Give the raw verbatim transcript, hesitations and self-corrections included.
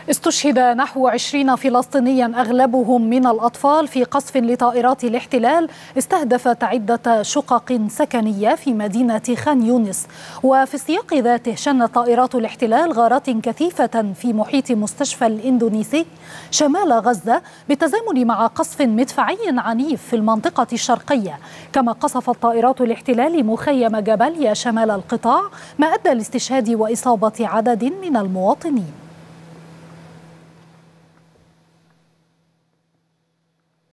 استشهد نحو عشرين فلسطينيا أغلبهم من الأطفال في قصف لطائرات الاحتلال استهدفت عدة شقق سكنية في مدينة خان يونس. وفي السياق ذاته شنت طائرات الاحتلال غارات كثيفة في محيط مستشفى الإندونيسي شمال غزة بالتزامن مع قصف مدفعي عنيف في المنطقة الشرقية. كما قصفت طائرات الاحتلال مخيم جباليا شمال القطاع ما أدى لاستشهاد وإصابة عدد من المواطنين.